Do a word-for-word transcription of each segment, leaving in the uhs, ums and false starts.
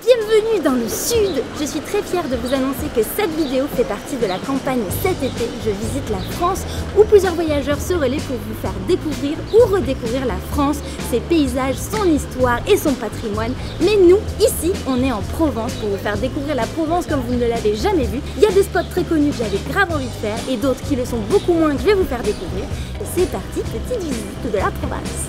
Bienvenue dans le sud. Je suis très fière de vous annoncer que cette vidéo fait partie de la campagne cet été. Je visite la France où plusieurs voyageurs se relaient pour vous faire découvrir ou redécouvrir la France, ses paysages, son histoire et son patrimoine. Mais nous, ici, on est en Provence pour vous faire découvrir la Provence comme vous ne l'avez jamais vue. Il y a des spots très connus que j'avais grave envie de faire et d'autres qui le sont beaucoup moins que je vais vous faire découvrir. Et c'est parti, petite visite de la province.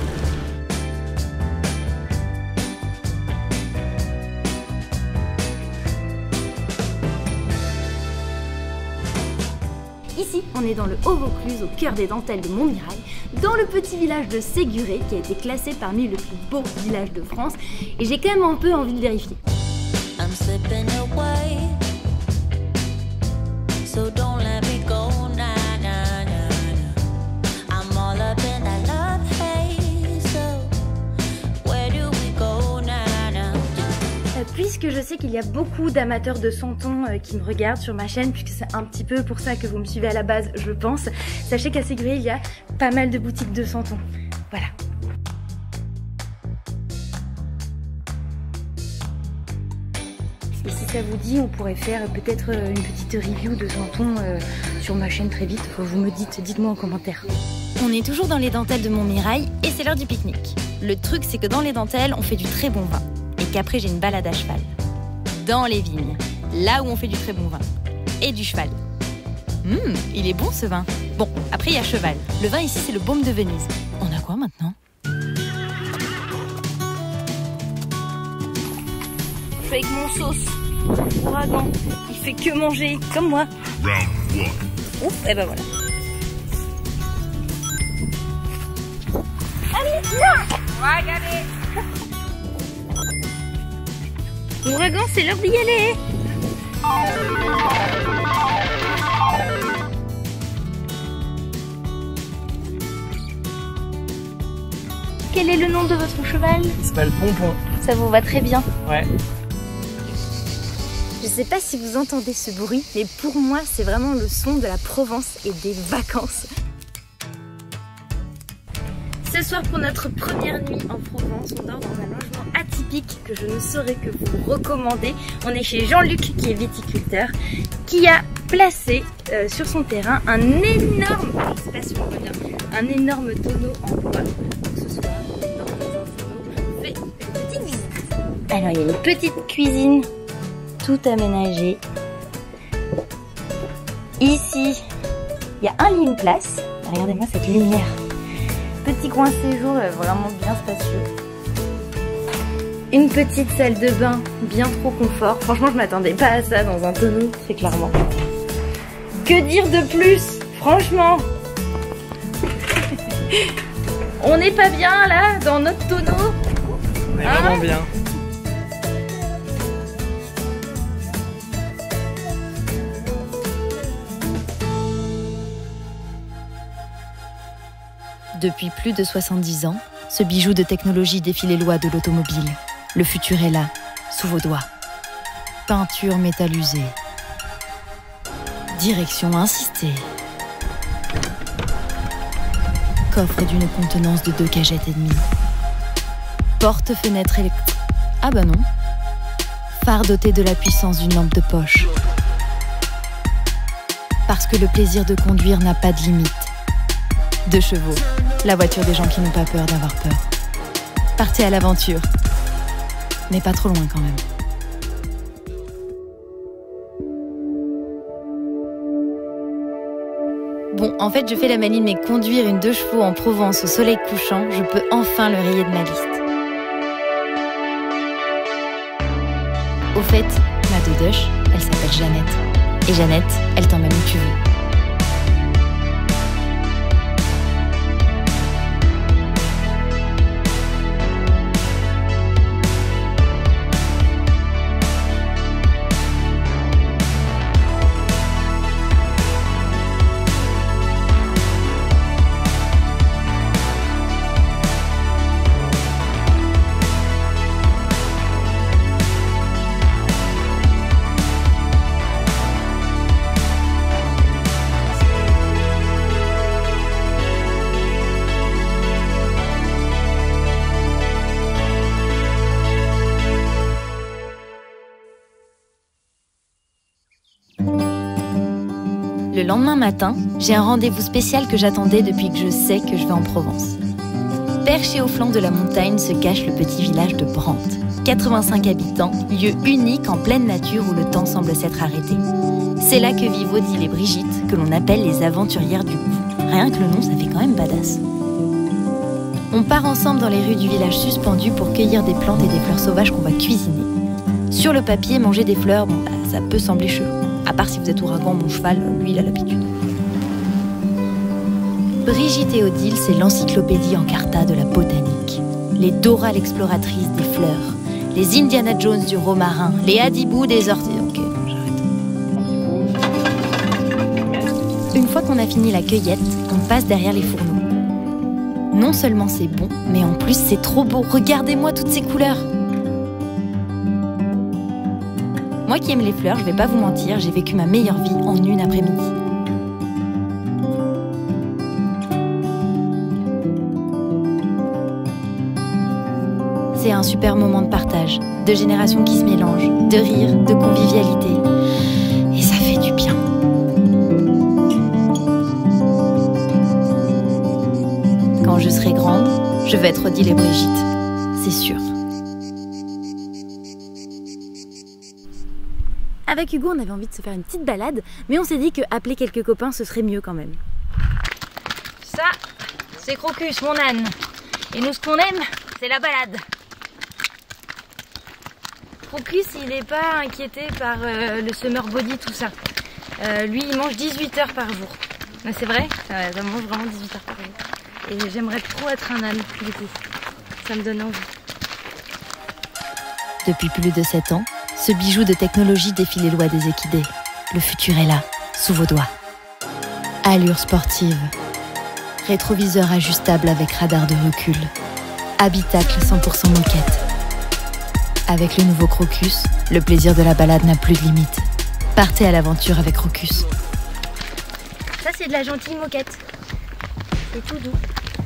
Ici, on est dans le Haut-Vaucluse, au cœur des dentelles de Montmirail, dans le petit village de Séguré, qui a été classé parmi les plus beaux villages de France. Et j'ai quand même un peu envie de vérifier. Puisque je sais qu'il y a beaucoup d'amateurs de santons euh, qui me regardent sur ma chaîne, puisque c'est un petit peu pour ça que vous me suivez à la base, je pense, sachez qu'à Séguré, il y a pas mal de boutiques de santons. Voilà. Et si ça vous dit, on pourrait faire peut-être une petite review de santons euh, sur ma chaîne très vite. Vous me dites, dites-moi en commentaire. On est toujours dans les dentelles de Montmirail et c'est l'heure du pique-nique. Le truc, c'est que dans les dentelles, on fait du très bon vin. Et qu'après j'ai une balade à cheval. Dans les vignes, là où on fait du très bon vin. Et du cheval. Hum, il est bon ce vin. Bon, après il y a cheval. Le vin ici c'est le baume de Venise. On a quoi maintenant? Je fais avec mon sauce. Ouragan. Il fait que manger, comme moi. Ouf, et ben voilà. Allez, non! Regardez. Ouragan, c'est l'heure d'y aller. Quel est le nom de votre cheval? Il s'appelle Pompon. Ça vous va très bien. Ouais. Je sais pas si vous entendez ce bruit, mais pour moi, c'est vraiment le son de la Provence et des vacances. Ce soir, pour notre première nuit en Provence, on dort dans un logement atypique que je ne saurais que vous recommander. On est chez Jean-Luc, qui est viticulteur, qui a placé euh, sur son terrain un énorme, je sais pas si on voit bien, un énorme tonneau en bois. Donc ce soir, on dort dans un tonneau, on fait une petite visite. Alors, il y a une petite cuisine, tout aménagée. Ici, il y a un lit, une place. Regardez-moi cette lumière. Petit coin séjour vraiment bien spacieux. Une petite salle de bain bien trop confort. Franchement, je m'attendais pas à ça dans un tonneau, très clairement. Que dire de plus? Franchement, on n'est pas bien là dans notre tonneau. On est hein? vraiment bien. Depuis plus de soixante-dix ans, ce bijou de technologie défie les lois de l'automobile. Le futur est là, sous vos doigts. Peinture métallusée. Direction insistée. Coffre d'une contenance de deux cagettes et demie. Porte-fenêtre électrique. Ah bah non. Phare doté de la puissance d'une lampe de poche. Parce que le plaisir de conduire n'a pas de limite. Deux chevaux. La voiture des gens qui n'ont pas peur d'avoir peur. Partez à l'aventure. Mais pas trop loin quand même. Bon, en fait, je fais la maline, mais conduire une deux chevaux en Provence au soleil couchant, je peux enfin le rayer de ma liste. Au fait, ma dodoche, elle s'appelle Jeannette. Et Jeannette, elle t'emmène où tu veux. Le lendemain matin, j'ai un rendez-vous spécial que j'attendais depuis que je sais que je vais en Provence. Perché au flanc de la montagne se cache le petit village de Brantes. quatre-vingt-cinq habitants, lieu unique en pleine nature où le temps semble s'être arrêté. C'est là que vivent Odile et Brigitte, que l'on appelle les aventurières du goût. Rien que le nom, ça fait quand même badass. On part ensemble dans les rues du village suspendu pour cueillir des plantes et des fleurs sauvages qu'on va cuisiner. Sur le papier, manger des fleurs, bon, bah, ça peut sembler chelou. À part si vous êtes ouragan, mon cheval, lui, il a l'habitude. Brigitte et Odile, c'est l'encyclopédie encarta de la botanique. Les Dora l'exploratrice des fleurs. Les Indiana Jones du romarin. Les Hadibou des orties. Ok, bon, j'arrête. Une fois qu'on a fini la cueillette, on passe derrière les fourneaux. Non seulement c'est bon, mais en plus c'est trop beau. Regardez-moi toutes ces couleurs. Moi qui aime les fleurs, je vais pas vous mentir, j'ai vécu ma meilleure vie en une après-midi. C'est un super moment de partage, de générations qui se mélangent, de rire, de convivialité. Et ça fait du bien. Quand je serai grande, je vais être Odile et Brigitte, c'est sûr. Avec Hugo, on avait envie de se faire une petite balade, mais on s'est dit que appeler quelques copains, ce serait mieux quand même. Ça, c'est Crocus, mon âne. Et nous, ce qu'on aime, c'est la balade. Crocus, il n'est pas inquiété par euh, le summer body, tout ça. Euh, lui, il mange dix-huit heures par jour. C'est vrai, ça, ça mange vraiment dix-huit heures par jour. Et j'aimerais trop être un âne, du coup. Ça me donne envie. Depuis plus de sept ans, ce bijou de technologie défie les lois des équidés. Le futur est là, sous vos doigts. Allure sportive. Rétroviseur ajustable avec radar de recul. Habitacle cent pour cent moquette. Avec le nouveau Crocus, le plaisir de la balade n'a plus de limite. Partez à l'aventure avec Crocus. Ça, c'est de la gentille moquette. C'est tout doux.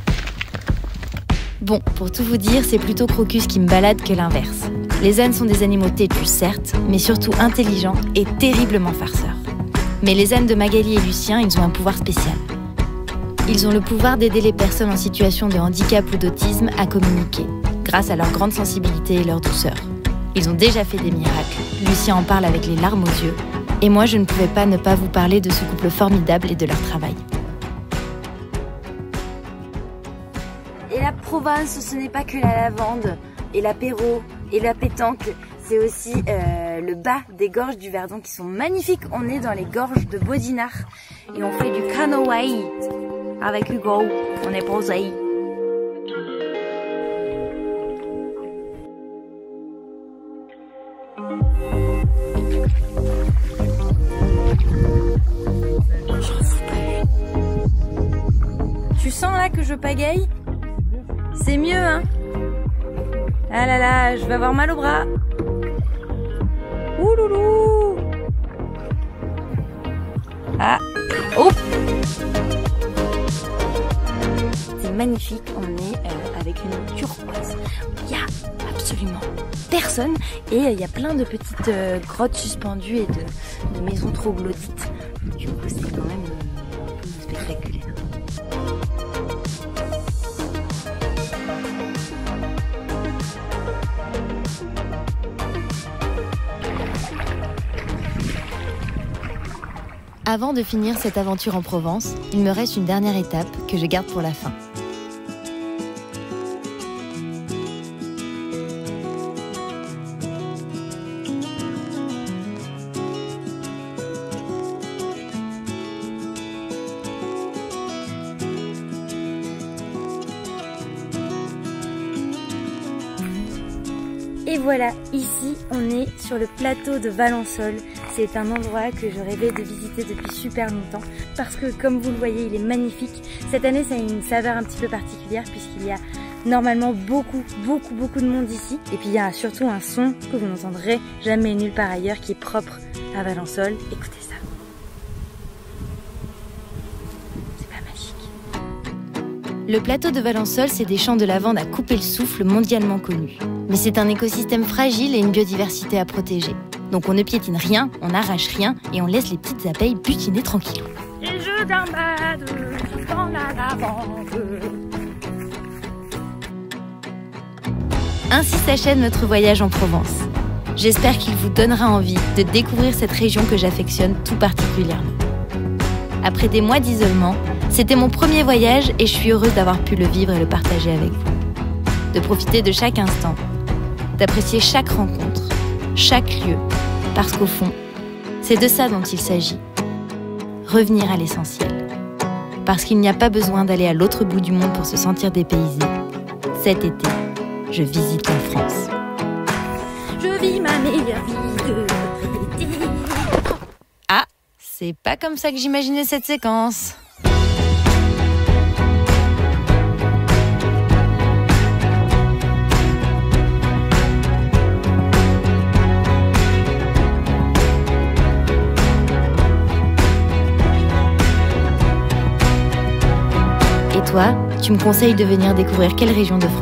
Bon, pour tout vous dire, c'est plutôt Crocus qui me balade que l'inverse. Les ânes sont des animaux têtus, certes, mais surtout intelligents et terriblement farceurs. Mais les ânes de Magali et Lucien, ils ont un pouvoir spécial. Ils ont le pouvoir d'aider les personnes en situation de handicap ou d'autisme à communiquer, grâce à leur grande sensibilité et leur douceur. Ils ont déjà fait des miracles. Lucien en parle avec les larmes aux yeux. Et moi, je ne pouvais pas ne pas vous parler de ce couple formidable et de leur travail. Et la Provence, ce n'est pas que la lavande et l'apéro et la pétanque, c'est aussi euh, le bas des gorges du Verdon qui sont magnifiques. On est dans les gorges de Bodinard et on fait du canoë avec Hugo. On est posé. Tu sens là que je pagaille? C'est mieux, hein? Ah là là, je vais avoir mal au bras. Ouh loulou. Ah, oh. C'est magnifique, on est euh, avec une turquoise. Il y a absolument personne et il euh, y a plein de petites euh, grottes suspendues et de, de maisons troglodytes. Du coup, c'est quand même euh, spectaculaire. Avant de finir cette aventure en Provence, il me reste une dernière étape que je garde pour la fin. Et voilà, ici on est sur le plateau de Valençol. C'est un endroit que je rêvais de visiter depuis super longtemps parce que comme vous le voyez, il est magnifique. Cette année, ça a une saveur un petit peu particulière puisqu'il y a normalement beaucoup, beaucoup, beaucoup de monde ici. Et puis il y a surtout un son que vous n'entendrez jamais nulle part ailleurs qui est propre à Valençol. Écoutez ça. C'est pas magique. Le plateau de Valençol, c'est des champs de lavande à couper le souffle mondialement connus. Mais c'est un écosystème fragile et une biodiversité à protéger. Donc on ne piétine rien, on n'arrache rien et on laisse les petites abeilles butiner tranquillou. gambade dans la lavande. Ainsi s'achève notre voyage en Provence. J'espère qu'il vous donnera envie de découvrir cette région que j'affectionne tout particulièrement. Après des mois d'isolement, c'était mon premier voyage et je suis heureuse d'avoir pu le vivre et le partager avec vous. De profiter de chaque instant, d'apprécier chaque rencontre, chaque lieu, parce qu'au fond, c'est de ça dont il s'agit. Revenir à l'essentiel. Parce qu'il n'y a pas besoin d'aller à l'autre bout du monde pour se sentir dépaysé. Cet été, je visite la France. Je vis ma meilleure vie de l'été. Ah, c'est pas comme ça que j'imaginais cette séquence. Et toi, tu me conseilles de venir découvrir quelle région de France ?